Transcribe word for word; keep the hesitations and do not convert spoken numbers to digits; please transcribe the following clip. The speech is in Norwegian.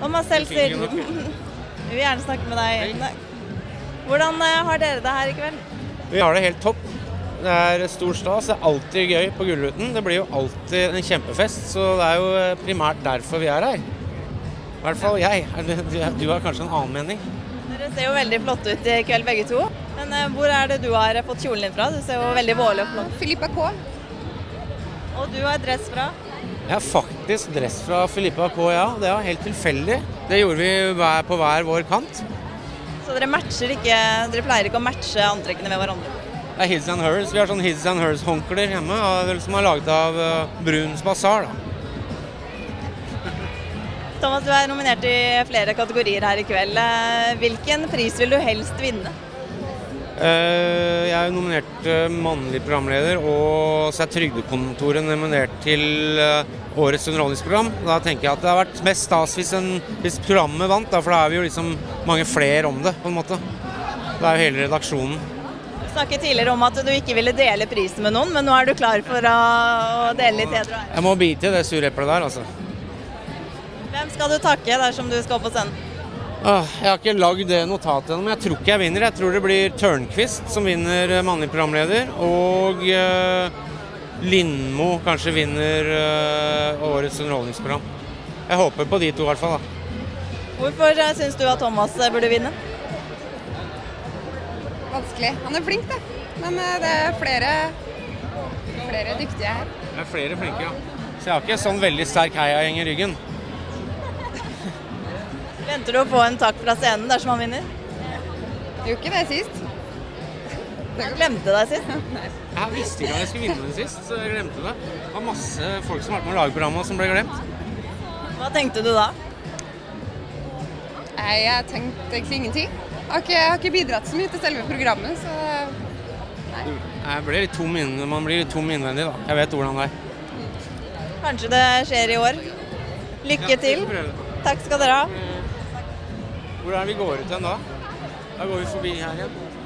Thomas Seltzer, vi vil gjerne snakke med deg. Hvordan har dere det her i kveld? Vi har det helt topp. Det er stor stas, det er alltid gøy på Gullruten. Det blir jo alltid en kjempefest, så det er jo primært derfor vi er her. I hvert fall jeg. Du har kanskje en annen mening? Dere ser jo veldig flotte ut i kveld begge to. Men hvor er det du har fått kjolen din fra? Du ser jo veldig vårlig og flott. Filippa K. Og du har dress fra? Jeg har faktisk dress fra Filippa K, ja. Det var helt tilfeldig. Det gjorde vi på hver vår kant. Så dere matcher ikke, dere pleier ikke å matche antrekkene med hverandre? Det er His and Hers. Vi har sånn His and Hers håndklær hjemme, som er laget av Bruns Bazaar, da. Thomas, du er nominert i flere kategorier her i kveld. Hvilken pris vil du helst vinne? Jeg er nominert mannlig programleder, og så er Trygdekontoret nominert til årets underholdningsprogram. Da tenker jeg at det har vært mest stas hvis, en, hvis programmet vant, da, for da er vi jo liksom mange flere om det, på en måte. Det er jo hele redaksjonen. Du snakket tidligere om at du ikke ville dele prisen med noen, men nå er du klar for å dele litt heder og ære. Jeg må bite i det sureplet der, altså. Hvem skal du takke dersom du skal opp på scenen? Jeg har ikke lagd det notatet, men jeg tror ikke jeg vinner. Jeg tror det blir Tørnquist som vinner mannlig programleder, og Lindmo kanskje vinner årets underholdningsprogram. Jeg håper på de to i hvert fall, da. Hvorfor synes du at Thomas burde vinne? Vanskelig. Han er flink, da. Men det er flere, flere dyktige her. Det er flere flinke, ja. Så jeg har ikke sånn veldig sterk heiagjeng i ryggen. Venter du å få en takk fra scenen dersom han vinner? Jeg gjorde ikke det sist. Jeg glemte deg sist. Jeg visste ikke at jeg skulle vinne den sist, så jeg glemte det. Det var masse folk som har vært med å lage programmet som ble glemt. Hva tenkte du da? Nei, jeg tenkte egentlig ingenting. Jeg har ikke, jeg har ikke bidratt så mye til selve programmet, så nei. Jeg ble litt tom inn, man blir litt tom innvendig, da. Jeg vet hvordan det er. Kanskje det skjer i år. Lykke til. Takk skal dere ha. Hvor er vi går ut hen da? Da går vi forbi her igjen.